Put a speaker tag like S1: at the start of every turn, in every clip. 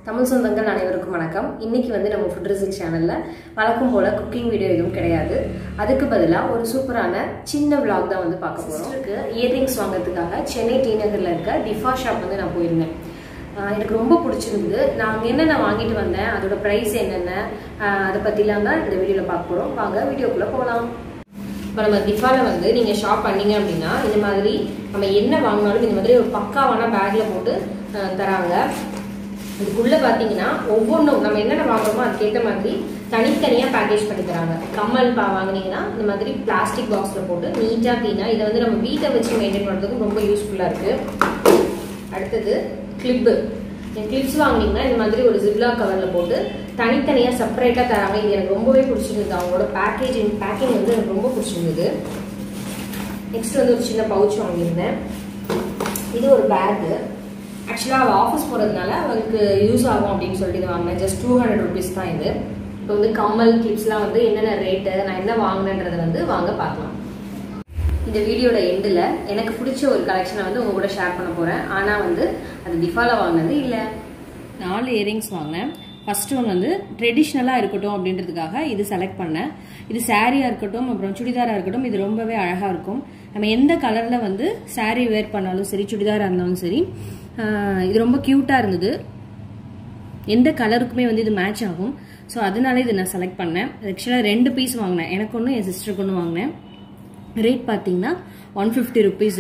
S1: தமிழ் சொந்தங்கள் அனைவருக்கும் வணக்கம். இன்னைக்கு வந்து நம்ம ஃபுட் ரிசல்ட் சேனல்ல வழக்கம் போல குக்கிங் வீடியோ எதுவும் கிடையாது. அதுக்கு பதிலாக ஒரு சூப்பரான சின்ன vlog தான் வந்து பார்க்க போறோம். இயரிங்ஸ் வாங்குறதுக்காக சென்னை டிநகர்ல இருக்க டிஃபா ஷாப் வந்து நான் போயிருந்தேன். எனக்கு ரொம்ப பிடிச்சிருந்தது. நான் என்னென்ன வாங்கிட்டு வந்தேன், அதோட ப்ரைஸ் என்னென்ன, அதை பற்றிலாம் தான் இந்த வீடியோவில் பார்க்க போகிறோம். வாங்க வீடியோக்குள்ளே போகலாம். இப்போ நம்ம டிஃபாவில் வந்து நீங்கள் ஷாப் பண்ணீங்க அப்படின்னா இந்த மாதிரி நம்ம என்ன வாங்கினாலும் இந்த மாதிரி ஒரு பக்காவான பேக்கில் போட்டு தராங்க. இதுக்குள்ளே பார்த்தீங்கன்னா ஒவ்வொன்றும் நம்ம என்னென்ன வாங்குறோமோ அதுக்கேற்ற மாதிரி தனித்தனியாக பேக்கேஜ் பண்ணி தராங்க. கம்மல் வாங்கினீங்கன்னா இந்த மாதிரி பிளாஸ்டிக் பாக்ஸில் போட்டு நீட்டாக க்ளீனாக, இதை வந்து நம்ம வீட்டை வச்சு மெயின்டைன் பண்ணுறதுக்கும் ரொம்ப யூஸ்ஃபுல்லாக இருக்குது. அடுத்தது கிளிப்பு. கிளிப்ஸ் வாங்கினீங்கன்னா இந்த மாதிரி ஒரு ஜிப்லாக் கவரில் போட்டு தனித்தனியாக செப்பரேட்டாக தராங்க. இது எனக்கு ரொம்பவே பிடிச்சிருந்தது. அவங்களோட பேக்கிங் வந்து எனக்கு ரொம்ப பிடிச்சிருந்தது. நெக்ஸ்ட் வந்து ஒரு சின்ன பவுச் வாங்கியிருந்தேன். இது ஒரு பேக்கு. ஆக்சுவலாக அவள் ஆஃபீஸ் போகிறதுனால அவளுக்கு யூஸ் ஆகும் அப்படின்னு சொல்லிட்டு இது வாங்கினேன். ஜஸ்ட் 200 rupees தான் இது. இப்போ வந்து கம்மல் கிளிப்ஸ்லாம் வந்து என்னென்ன ரேட்டு, நான் என்ன வாங்கினேன்றதை வந்து வாங்க பார்க்கலாம். இந்த வீடியோட எண்டில் எனக்கு பிடிச்ச ஒரு கலெக்ஷனை வந்து உங்க கூட ஷேர் பண்ண போகிறேன். ஆனால் வந்து அது டிஃபாவில் வாங்கினது இல்லை. 4 இயரிங்ஸ் வாங்கினேன். ஃபர்ஸ்ட் ஒன் வந்து ட்ரெடிஷ்னலாக இருக்கட்டும் அப்படின்றதுக்காக இது செலக்ட் பண்ணேன். இது சாரியாக இருக்கட்டும், அப்புறம் சுடிதாராக இருக்கட்டும், இது ரொம்பவே அழகாக இருக்கும். நம்ம எந்த கலரில் வந்து சாரீ வேர் பண்ணாலும் சரி, சுடிதாராக இருந்தாலும் சரி, இது ரொம்ப க்யூட்டாக இருந்தது. எந்த கலருக்குமே வந்து இது மேட்ச் ஆகும். ஸோ அதனால இது நான் செலக்ட் பண்ணேன். ஆக்சுவலாக 2 பீஸ் வாங்கினேன். எனக்கு ஒன்று, என் சிஸ்டருக்கு ஒன்று வாங்கினேன். ரேட் பார்த்தீங்கன்னா 150 rupees.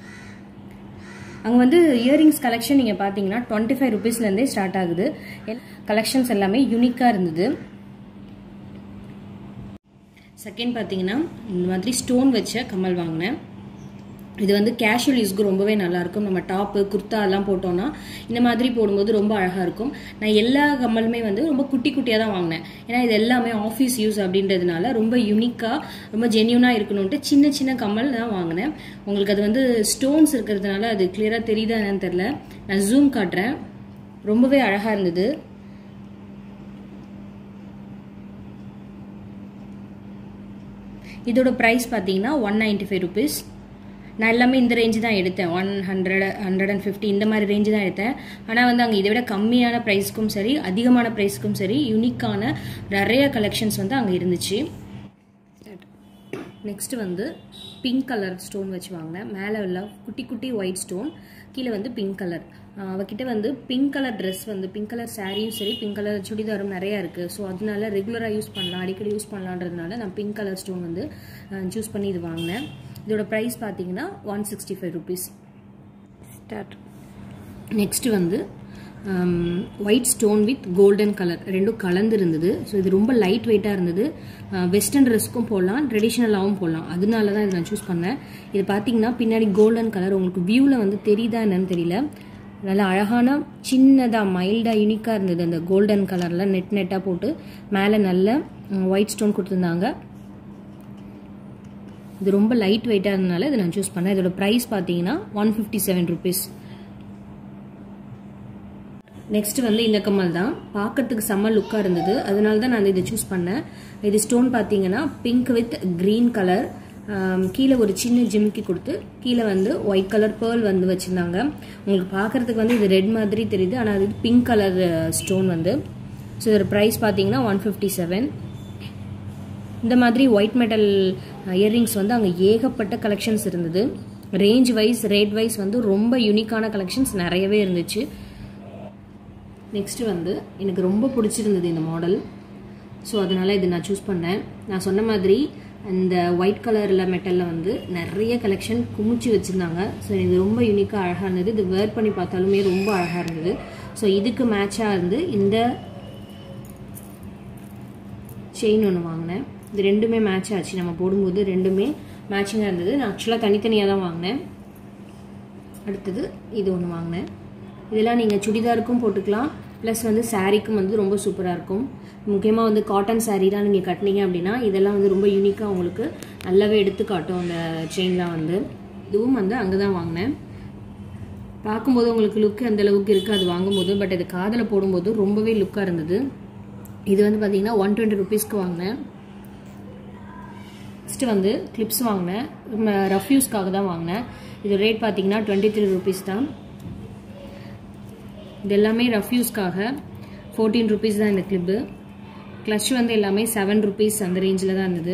S1: அங்கே வந்து இயரிங்ஸ் கலெக்ஷன் நீங்கள் பார்த்தீங்கன்னா 25 rupeesலேருந்தே ஸ்டார்ட் ஆகுது. கலெக்ஷன்ஸ் எல்லாமே யூனிக்காக இருந்தது. செகண்ட் பார்த்தீங்கன்னா இந்த மாதிரி ஸ்டோன் வச்ச கம்மல் வாங்கினேன். இது வந்து கேஷுவல் யூஸ்க்கு ரொம்பவே நல்லாயிருக்கும். நம்ம டாப்பு குர்த்தா எல்லாம் போட்டோம்னா இந்த மாதிரி போடும்போது ரொம்ப அழகாக இருக்கும். நான் எல்லா கம்மலுமே வந்து ரொம்ப குட்டி குட்டியாக தான் வாங்கினேன். ஏன்னா இது எல்லாமே ஆஃபீஸ் யூஸ் அப்படின்றதுனால ரொம்ப யூனிக்காக, ரொம்ப ஜென்யூனாக இருக்கணும்ட்டு சின்ன சின்ன கம்மல் தான் வாங்கினேன். உங்களுக்கு அது வந்து ஸ்டோன்ஸ் இருக்கிறதுனால அது கிளியராக தெரியுதா என்னன்னு தெரில. நான் ஜூம் காட்டுறேன். ரொம்பவே அழகாக இருந்தது. இதோட ப்ரைஸ் பார்த்தீங்கன்னா 195 rupees. நான் எல்லாமே இந்த ரேஞ்சு தான் எடுத்தேன். 100, 150 இந்த மாதிரி ரேஞ்சு தான் எடுத்தேன். ஆனால் வந்து அங்கே இதை விட கம்மியான ப்ரைஸ்க்கும் சரி, அதிகமான ப்ரைஸ்க்கும் சரி, யூனிக்கான நிறைய கலெக்ஷன்ஸ் வந்து அங்கே இருந்துச்சு. நெக்ஸ்ட் வந்து பிங்க் கலர் ஸ்டோன் வச்சு வாங்கினேன். மேலே உள்ள குட்டி குட்டி ஒயிட் ஸ்டோன், கீழே வந்து பிங்க் கலர். அவகிட்ட வந்து பிங்க் கலர் ட்ரெஸ் வந்து, பிங்க் கலர் சாரியும் சரி, பிங்க் கலர் சுடிதாரும் நிறையா இருக்குது. ஸோ அதனால ரெகுலராக யூஸ் பண்ணலாம், அடிக்கடி யூஸ் பண்ணலான்றதுனால நான் பிங்க் கலர் ஸ்டோன் வந்து சூஸ் பண்ணி இது வாங்கினேன். இதோட ப்ரைஸ் பார்த்தீங்கன்னா 165 rupees. ஸ்டார்ட். நெக்ஸ்ட் வந்து white stone with golden colour ரெண்டும் கலந்து இருந்தது. ஸோ இது ரொம்ப லைட் வெயிட்டாக இருந்தது. வெஸ்டர்ன் ட்ரெஸ்க்கும் போடலாம், ட்ரெடிஷ்னலாகவும் போடலாம். அதனால தான் இதை நான் சூஸ் பண்ணேன். இது பார்த்தீங்கன்னா பின்னாடி கோல்டன் கலர் உங்களுக்கு வியூவில் வந்து தெரியுதா என்னன்னு தெரியல. நல்லா அழகான சின்னதாக மைல்டாக யூனிக்காக இருந்தது. அந்த கோல்டன் கலரில் நெட் நெட்டாக போட்டு மேலே நல்ல ஒயிட் ஸ்டோன் கொடுத்துருந்தாங்க. இது ரொம்ப லைட் வெயிட்டாக இருந்ததுனால இதை நான் சூஸ் பண்ணேன். இதோட ப்ரைஸ் பார்த்தீங்கன்னா 157 rupees. நெக்ஸ்ட் வந்து இந்த கம்மல் தான். பார்க்கறதுக்கு செம்ம லுக்காக இருந்தது. அதனால தான் நான் இதை சூஸ் பண்ணேன். இது ஸ்டோன் பார்த்தீங்கன்னா பிங்க் வித் க்ரீன் கலர். கீழே ஒரு சின்ன ஜிமிக்கி கொடுத்து கீழே வந்து ஒயிட் கலர் பேர்ல் வந்து வச்சுருந்தாங்க. உங்களுக்கு பார்க்குறதுக்கு வந்து இது ரெட் மாதிரி தெரியுது, ஆனால் அது பிங்க் கலர் ஸ்டோன் வந்து. ஸோ இதோட ப்ரைஸ் பார்த்தீங்கன்னா 157. இந்த மாதிரி ஒயிட் மெட்டல் இயர்ரிங்ஸ் வந்து அங்கே ஏகப்பட்ட கலெக்ஷன்ஸ் இருந்தது. ரேஞ்ச் வைஸ், ரேட் வைஸ் வந்து ரொம்ப யூனிக்கான கலெக்ஷன்ஸ் நிறையவே இருந்துச்சு. நெக்ஸ்ட் வந்து எனக்கு ரொம்ப பிடிச்சிருந்தது இந்த மாடல். ஸோ அதனால் இது நான் சூஸ் பண்ணேன். நான் சொன்ன மாதிரி அந்த ஒயிட் கலரில் மெட்டலில் வந்து நிறைய கலெக்ஷன் குமிச்சு வச்சுருந்தாங்க. ஸோ இது ரொம்ப யூனிக்காக அழகாக இருந்தது. இது வேர் பண்ணி பார்த்தாலுமே ரொம்ப அழகாக இருந்தது. ஸோ இதுக்கு மேட்சாக இருந்து இந்த செயின் ஒன்று வாங்கினேன். இது ரெண்டுமே மேட்ச் ஆச்சு. நம்ம போடும்போது ரெண்டுமே மேட்சிங்காக இருந்தது. நான் ஆக்சுவலாக தனித்தனியாக தான் வாங்கினேன். அடுத்தது இது ஒன்று வாங்கினேன். இதெல்லாம் நீங்கள் சுடிதாருக்கும் போட்டுக்கலாம், ப்ளஸ் வந்து சாரீக்கும் வந்து ரொம்ப சூப்பராக இருக்கும். முக்கியமாக வந்து காட்டன் சாரீலாம் நீங்கள் கட்டினீங்க அப்படின்னா இதெல்லாம் வந்து ரொம்ப யூனிக்காக உங்களுக்கு நல்லாவே எடுத்து காட்டும். அந்த செயின்லாம் வந்து இதுவும் வந்து அங்கே தான் வாங்கினேன். பார்க்கும்போது உங்களுக்கு லுக்கு அந்த அளவுக்கு இருக்குது அது வாங்கும்போது. பட் இது காதில் போடும்போது ரொம்பவே லுக்காக இருந்தது. இது வந்து பார்த்தீங்கன்னா 120 rupeesக்கு வாங்கினேன். நெக்ஸ்ட்டு வந்து கிளிப்ஸ் வாங்கினேன். ரஃப் யூஸ்க்காக தான் வாங்கினேன். இது ரேட் பார்த்தீங்கன்னா 23 rupees தான். இது எல்லாமே ரஃப் யூஸ்க்காக 14 rupees தான் இந்த கிளிப்பு. கிளட்ச் வந்து எல்லாமே 7 rupees அந்த ரேஞ்சில் தான் இருந்தது.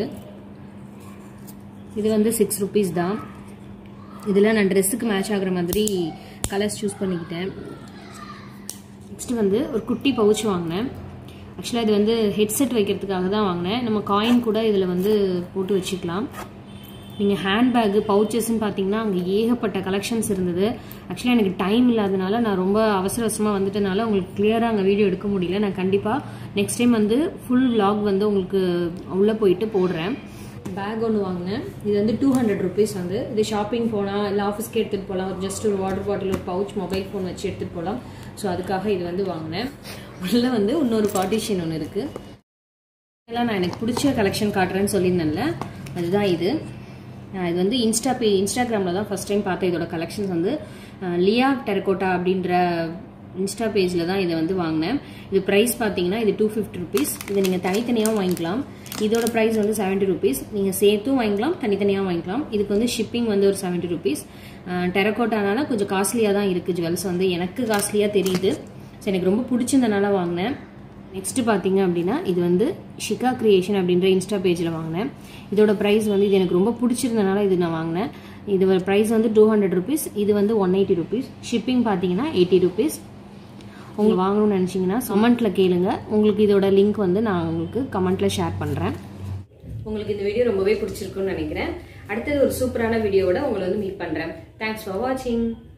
S1: இது வந்து 6 rupees தான். இதில் நான் ட்ரெஸ்ஸுக்கு மேட்ச் ஆகிற மாதிரி கலர்ஸ் சூஸ் பண்ணிக்கிட்டேன். நெக்ஸ்ட்டு வந்து ஒரு குட்டி பவுச் வாங்கினேன். ஆக்சுவலாக இது வந்து ஹெட்செட் வைக்கிறதுக்காக தான் வாங்கினேன். நம்ம காயின் கூட இதில் வந்து போட்டு வச்சுக்கலாம். நீங்கள் ஹேண்ட்பேக்கு பவுச்சஸ்ன்னு பார்த்தீங்கன்னா அங்கே ஏகப்பட்ட கலெக்ஷன்ஸ் இருந்தது. ஆக்சுவலாக எனக்கு டைம் இல்லாதனால நான் ரொம்ப அவசரமாக வந்துட்டனால உங்களுக்கு கிளியராக அங்கே வீடியோ எடுக்க முடியல. நான் கண்டிப்பாக நெக்ஸ்ட் டைம் வந்து ஃபுல் vlog வந்து உங்களுக்கு உள்ளே போயிட்டு போடுறேன். பேக் ஒன்று வாங்கினேன். இது வந்து 200 rupees வந்து. இது ஷாப்பிங் போனால் இல்லை ஆஃபீஸ்க்கு எடுத்துகிட்டு போகலாம். ஜஸ்ட் ஒரு வாட்டர் பாட்டில், ஒரு பவுச், மொபைல் ஃபோன் வச்சு எடுத்துகிட்டு போகலாம். ஸோ அதுக்காக இது வந்து வாங்கினேன். உள்ளே வந்து இன்னொரு பார்ட்டிஷன் ஒன்று இருக்குது. இதெல்லாம் நான் எனக்கு பிடிச்ச கலெக்ஷன் காட்டுறேன்னு சொல்லியிருந்தேன்ல, அதுதான் இது. இது வந்து இன்ஸ்டாகிராமில் தான் ஃபஸ்ட் டைம் பார்த்தேன். இதோட கலெக்ஷன்ஸ் வந்து லியா டெரகோட்டா அப்படின்ற இன்ஸ்டா பேஜில் தான் இதை வந்து வாங்கினேன். இது ப்ரைஸ் பார்த்தீங்கன்னா இது 250 rupees. இதை நீங்கள் தனித்தனியாகவும் வாங்கிக்கலாம். இதோட ப்ரைஸ் வந்து 70 rupees. நீங்கள் சேர்த்தும் வாங்கிக்கலாம், தனித்தனியாக வாங்கிக்கலாம். இதுக்கு வந்து ஷிப்பிங் வந்து ஒரு 70 rupees. டெரகோட்டானால கொஞ்சம் காஸ்ட்லியாக தான் இருக்குது. ஜுவல்ஸ் வந்து எனக்கு காஸ்ட்லியாக தெரியுது. ஸோ எனக்கு ரொம்ப பிடிச்சிருந்தனால வாங்கினேன். நெக்ஸ்ட்டு பார்த்தீங்க அப்படின்னா இது வந்து ஷிகா கிரியேஷன் அப்படின்ற இன்ஸ்டா பேஜில் வாங்கினேன். இதோட ப்ரைஸ் வந்து இது எனக்கு ரொம்ப பிடிச்சிருந்தனால இது நான் வாங்கினேன். இதோட ப்ரைஸ் வந்து 200 rupees. இது வந்து 180 rupees. ஷிப்பிங் பார்த்தீங்கன்னா 80 rupees. உங்களுக்கு வாங்கணும்னு நினச்சிங்கன்னா கமெண்ட்டில் கேளுங்க. உங்களுக்கு இதோட லிங்க் வந்து நான் உங்களுக்கு கமெண்ட்டில் ஷேர் பண்ணுறேன். உங்களுக்கு இந்த வீடியோ ரொம்பவே பிடிச்சிருக்குன்னு நினைக்கிறேன். அடுத்தது ஒரு சூப்பரான வீடியோவோட உங்களை வந்து மீட் பண்ணுறேன். தேங்க்ஸ் ஃபார் வாட்சிங்.